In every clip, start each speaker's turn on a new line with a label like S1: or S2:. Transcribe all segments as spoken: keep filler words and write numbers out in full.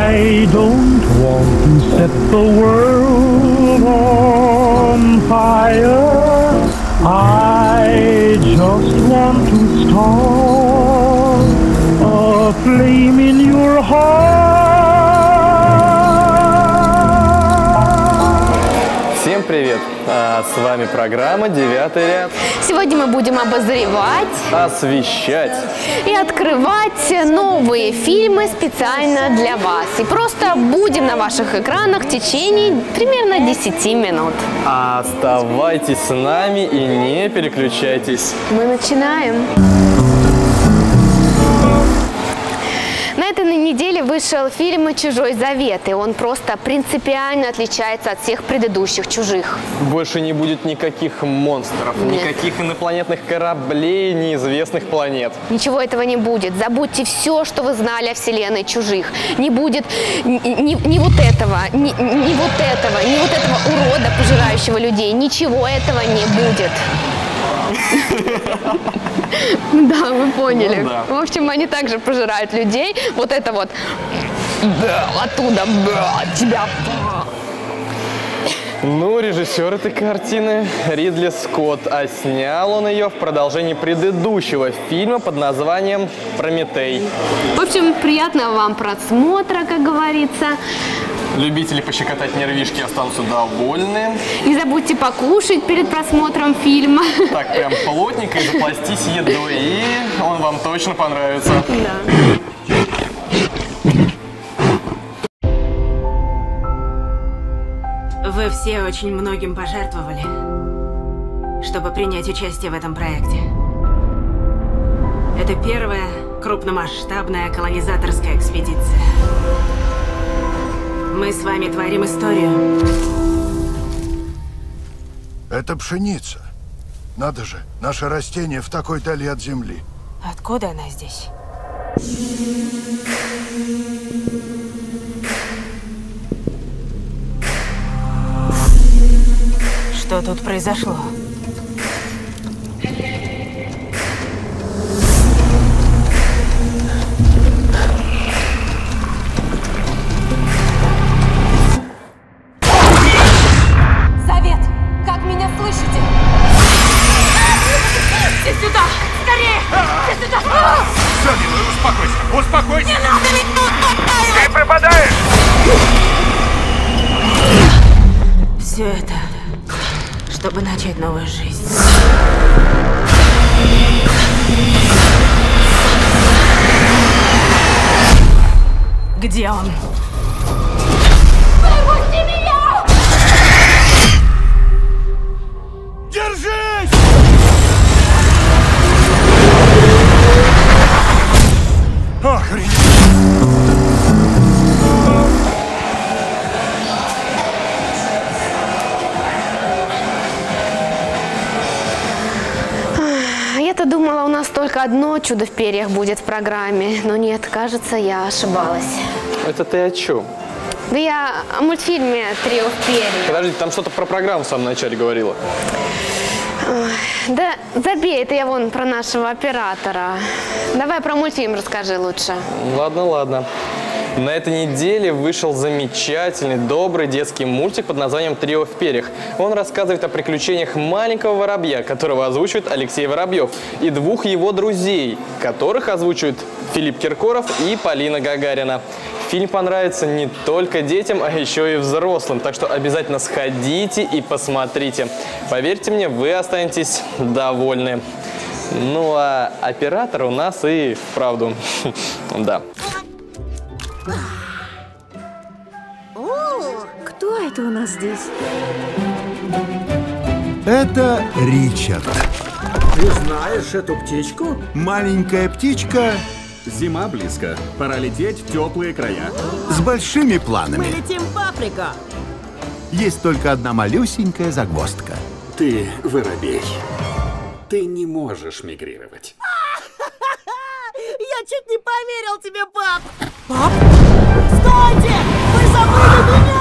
S1: I don't want to set the world on fire. I just want to start a flame in your heart.
S2: Всем привет! А с вами программа «Девятый ряд».
S3: Сегодня мы будем обозревать,
S2: освещать
S3: и открывать новые фильмы специально для вас. И просто будем на ваших экранах в течение примерно десяти минут.
S2: Оставайтесь с нами и не переключайтесь.
S3: Мы начинаем. На этой неделе вышел фильм «Чужой завет», и он просто принципиально отличается от всех предыдущих «Чужих».
S2: Больше не будет никаких монстров,
S3: Нет.
S2: никаких инопланетных кораблей, неизвестных планет.
S3: Ничего этого не будет. Забудьте все, что вы знали о вселенной «Чужих». Не будет ни, ни, ни вот этого, ни, ни вот этого, ни вот этого урода, пожирающего людей. Ничего этого не будет. Да, вы поняли.
S2: Ну, да.
S3: В общем, они также пожирают людей. Вот это вот оттуда тебя.
S2: Ну, режиссер этой картины Ридли Скотт, а снял он ее в продолжении предыдущего фильма под названием «Прометей».
S3: В общем, приятного вам просмотра, как говорится.
S2: Любители пощекотать нервишки останутся довольны.
S3: Не забудьте покушать перед просмотром фильма.
S2: Так, прям плотненько и запластись едой, и он вам точно понравится.
S3: Да.
S4: Вы все очень многим пожертвовали, чтобы принять участие в этом проекте. Это первая крупномасштабная колонизаторская экспедиция. Мы с вами творим историю.
S5: Это пшеница. Надо же, наше растение в такой дали от земли.
S4: Откуда она здесь? Что тут произошло?
S6: Совет! Как меня слышите? Все сюда! Скорее! Все сюда!
S7: Все, милый, успокойся! Успокойся!
S6: Не надо меня!
S7: Ты пропадаешь!
S4: Все это, чтобы начать новую жизнь. Где он?
S6: Выпусти меня!
S7: Держись!
S5: Охренеть!
S3: Я-то думала, у нас только одно чудо в перьях будет в программе. Но нет, кажется, я ошибалась.
S2: Это ты о чем?
S3: Да я о мультфильме «Трио в перьях».
S2: Подожди, там что-то про программу в самом начале говорила.
S3: Ой, да забей, это я вон про нашего оператора. Давай про мультфильм расскажи лучше.
S2: Ладно, ладно. На этой неделе вышел замечательный, добрый детский мультик под названием «Трио в перьях». Он рассказывает о приключениях маленького воробья, которого озвучивает Алексей Воробьев, и двух его друзей, которых озвучивают Филипп Киркоров и Полина Гагарина. Фильм понравится не только детям, а еще и взрослым, так что обязательно сходите и посмотрите. Поверьте мне, вы останетесь довольны. Ну а оператор у нас и вправду, да.
S6: Кто это у нас здесь?
S8: Это Ричард.
S9: Ты знаешь эту птичку?
S8: Маленькая птичка
S9: Зима близко. Пора лететь в теплые края.
S8: с большими
S6: Мы
S8: планами.
S6: летим в Африку.
S8: Есть только одна малюсенькая загвоздка.
S9: Ты воробей. Ты не можешь мигрировать.
S6: Я чуть не поверил тебе, пап. Пап? Стойте! Вы забыли меня!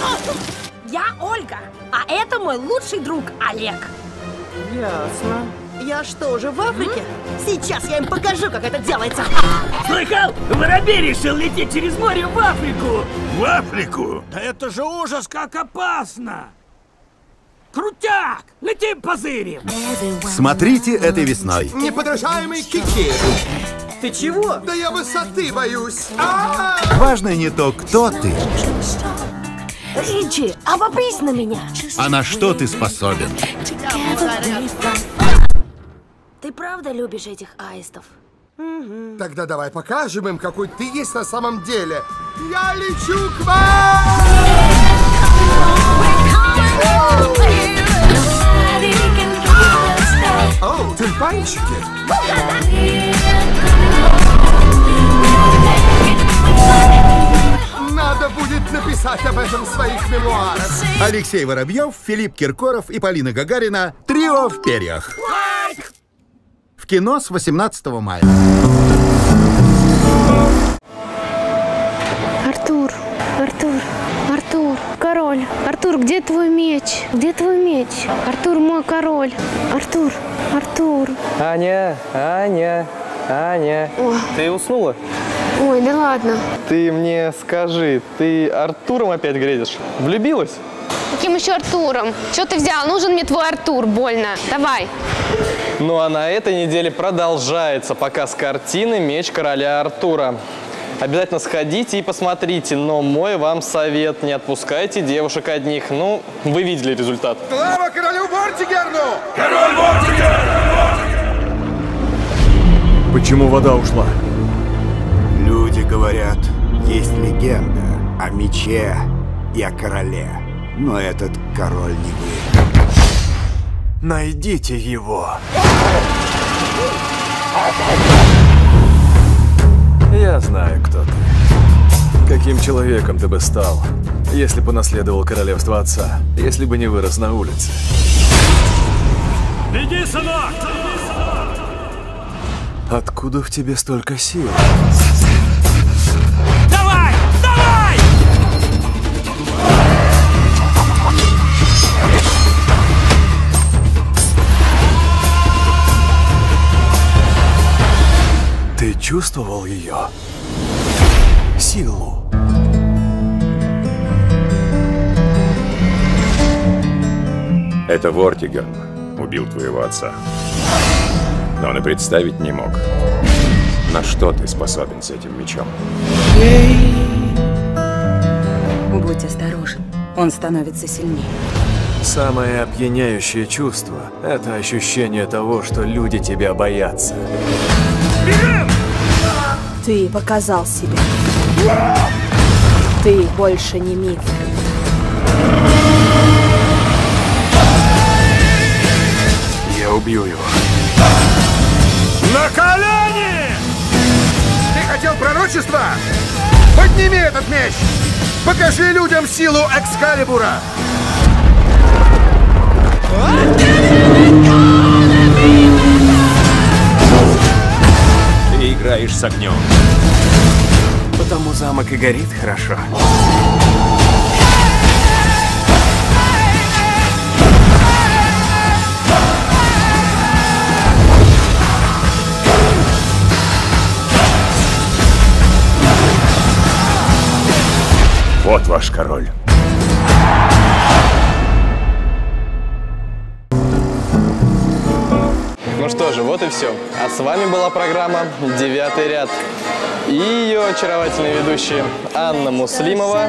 S6: Я Ольга, а это мой лучший друг Олег.
S4: Ясно.
S6: Я что, уже в Африке? Сейчас я им покажу, как это делается.
S10: Слыхал? Воробей решил лететь через море в Африку.
S5: В Африку?
S10: Да это же ужас, как опасно. Крутяк! Летим, позырим!
S8: Смотрите этой весной.
S11: Неподражаемый Кики.
S6: Ты чего?
S11: Да я высоты боюсь. А-а-а!
S8: Важно не то, кто ты,
S6: Ричи, обопрись на меня.
S8: а на что ты способен.
S6: Ты правда любишь этих аистов?
S11: Тогда давай покажем им, какой ты есть на самом деле. Я лечу к вам! О, тюльпанчики! Надо будет написать об этом в своих мемуарах.
S8: Алексей Воробьев, Филипп Киркоров и Полина Гагарина. Трио в перьях. В кино с восемнадцатого мая.
S3: Артур, Артур, Артур, король. Артур, где твой меч? Где твой меч? Артур, мой король. Артур, Артур.
S2: Аня, Аня, Аня.
S3: О.
S2: Ты уснула?
S3: Ой, да ладно.
S2: Ты мне скажи, ты Артуром опять грезишь? Влюбилась?
S3: Каким еще Артуром? Что ты взял? Нужен мне твой Артур, больно. Давай.
S2: Ну а на этой неделе продолжается показ картины «Меч короля Артура». Обязательно сходите и посмотрите, но мой вам совет: не отпускайте девушек одних. Ну, вы видели результат.
S11: Слава королю Вортигерну!
S7: Король Вортигер!
S9: Почему вода ушла?
S8: Люди говорят, есть легенда о мече и о короле. Но этот король не вы.
S9: Найдите его. Я знаю, кто ты. Каким человеком ты бы стал, если бы наследовал королевство отца, если бы не вырос на улице?
S10: Беги, сынок!
S9: Откуда в тебе столько сил?
S10: Давай! Давай!
S9: Ты чувствовал ее? Силу?
S12: Это Вортигерн убил твоего отца. Но он и представить не мог, на что ты способен с этим мечом.
S4: Будь осторожен, он становится сильнее.
S9: Самое опьяняющее чувство – это ощущение того, что люди тебя боятся.
S6: Ты показал себя. Ты больше не миф.
S9: Я убью его.
S11: На колени! Ты хотел пророчества? Подними этот меч! Покажи людям силу Экскалибура!
S12: Ты играешь с огнем.
S9: Потому замок и горит хорошо.
S12: Вот ваш король.
S2: Ну что же, вот и все. А с вами была программа «Девятый ряд». И ее очаровательные ведущие Анна Муслимова.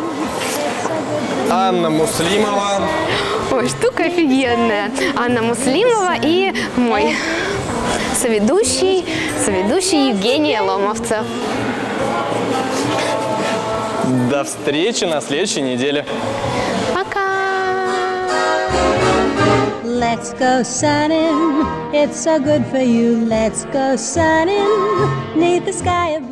S2: Анна Муслимова.
S3: Ой, штука офигенная. Анна Муслимова и мой соведущий, соведущий Евгений Ломовцев.
S2: До встречи на следующей неделе.
S3: Пока!
S13: Let's go sunning, it's so good for you. Let's go sunning, 'neath the sky above.